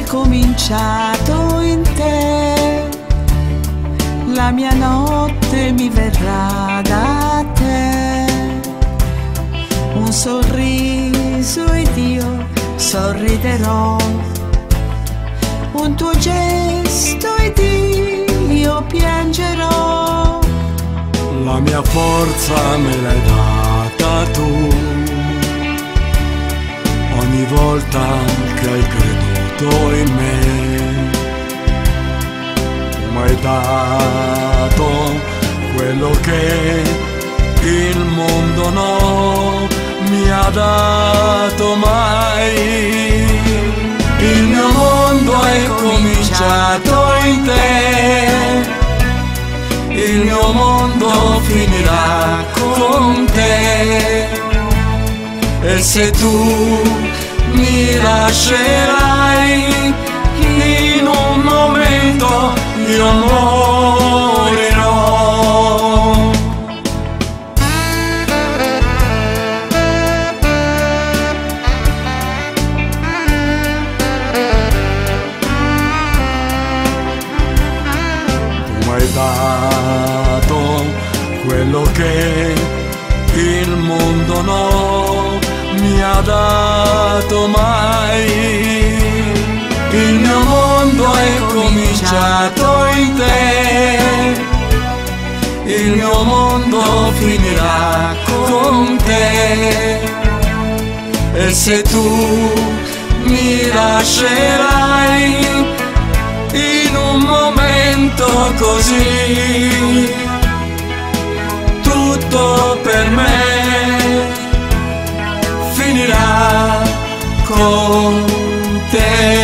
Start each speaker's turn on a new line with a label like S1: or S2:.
S1: cominciato in te, la mia notte mi verrà da te. Un sorriso ed io sorriderò, un tuo gesto ed io piangerò.
S2: La mia forza me l'hai data tu, ogni volta che hai creduto in me. Tu m'hai dato quello che il mondo non mi ha dato mai. Il mio mondo è cominciato in te, il mio mondo finirà con te. E se tu mi lascerai, in un momento io morirò. Tu m'hai dato quello che il mondo non mi ha dato mai. Il mio mondo è cominciato in te, il mio mondo finirà con te. E se tu mi lascerai, in un momento così, tutto per me finirà con te.